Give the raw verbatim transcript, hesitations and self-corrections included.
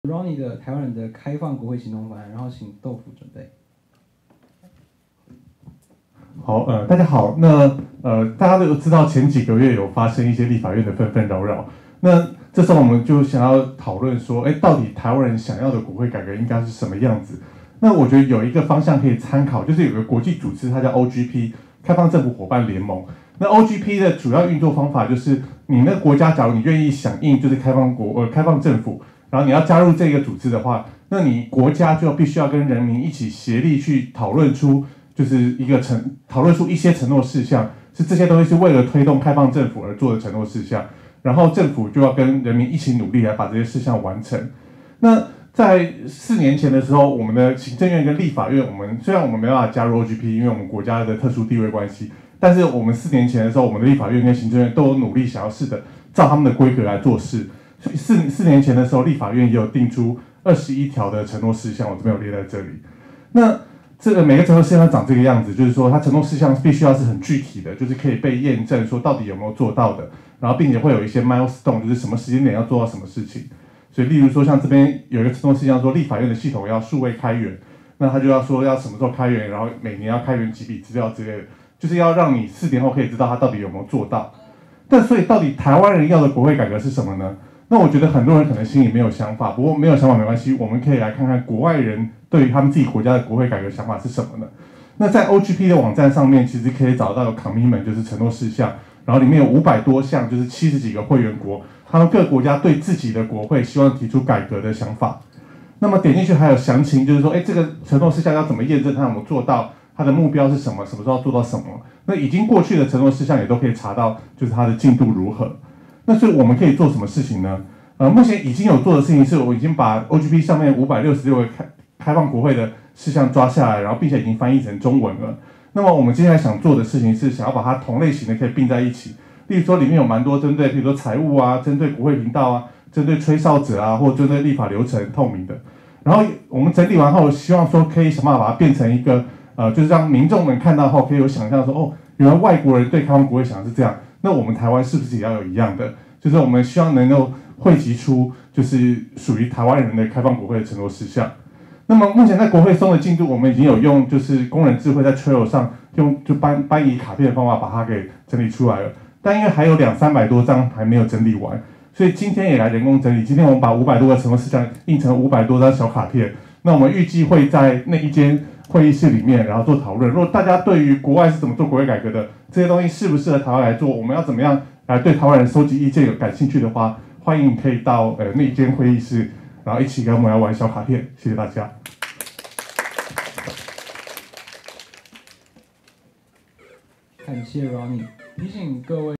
Ronnie 的台湾人的开放国会行动方案，然后请豆腐准备。 好，呃，大家好。那呃，大家都知道前几个月有发生一些立法院的纷纷扰扰。那这时候我们就想要讨论说，哎，到底台湾人想要的国会改革应该是什么样子？那我觉得有一个方向可以参考，就是有个国际组织，它叫 O G P 开放政府伙伴联盟。那 O G P 的主要运作方法就是，你那个国家，假如你愿意响应，就是开放国呃开放政府，然后你要加入这个组织的话，那你国家就必须要跟人民一起协力去讨论出。就是一个承讨论出一些承诺事项，是这些东西是为了推动开放政府而做的承诺事项，然后政府就要跟人民一起努力来把这些事项完成。那在四年前的时候，我们的行政院跟立法院，我们虽然我们没办法加入 O G P， 因为我们国家的特殊地位关系，但是我们四年前的时候，我们的立法院跟行政院都有努力想要试着照他们的规格来做事。所以四四年前的时候，立法院也有定出二十一条的承诺事项，我这边有列在这里。那这个每个承诺事项长这个样子，就是说它承诺事项必须要是很具体的，就是可以被验证说到底有没有做到的，然后并且会有一些 milestone， 就是什么时间点要做到什么事情。所以例如说像这边有一个承诺事项说立法院的系统要数位开源，那他就要说要什么时候开源，然后每年要开源几笔资料之类的，就是要让你四年后可以知道他到底有没有做到。但所以到底台湾人要的国会改革是什么呢？那我觉得很多人可能心里没有想法，不过没有想法没关系，我们可以来看看国外人对于他们自己国家的国会改革想法是什么呢？那在 O G P 的网站上面，其实可以找到有 commitment， 就是承诺事项，然后里面有五百多项，就是七十几个会员国，他们各国家对自己的国会希望提出改革的想法。那么点进去还有详情，就是说，哎，这个承诺事项要怎么验证它有没有做到，它的目标是什么，什么时候做到什么？那已经过去的承诺事项也都可以查到，就是它的进度如何。那所以我们可以做什么事情呢？呃，目前已经有做的事情是，我已经把 O G P 上面五百六十六个开开放国会的事项抓下来，然后并且已经翻译成中文了。那么我们接下来想做的事情是，想要把它同类型的可以并在一起。例如说，里面有蛮多针对，比如说财务啊，针对国会频道啊，针对吹哨者啊，或针对立法流程透明的。然后我们整理完后，希望说可以想办法把它变成一个，呃，就是让民众们看到后可以有想象说，哦，原来外国人对开放国会想的是这样，那我们台湾是不是也要有一样的？就是我们希望能够汇集出就是属于台湾人的开放国会的承诺事项。那么目前在国会松的进度，我们已经有用就是工人智慧在 Trello 上用就搬搬移卡片的方法把它给整理出来了。但因为还有两三百多张还没有整理完，所以今天也来人工整理。今天我们把五百多个承诺事项印成五百多张小卡片。那我们预计会在那一间会议室里面，然后做讨论。如果大家对于国外是怎么做国会改革的，这些东西适不适合台湾来做，我们要怎么样来对台湾人收集意见有感兴趣的话，欢迎可以到呃那一间会议室，然后一起跟我们来玩小卡片。谢谢大家。 感谢 Ronnie，提醒各位。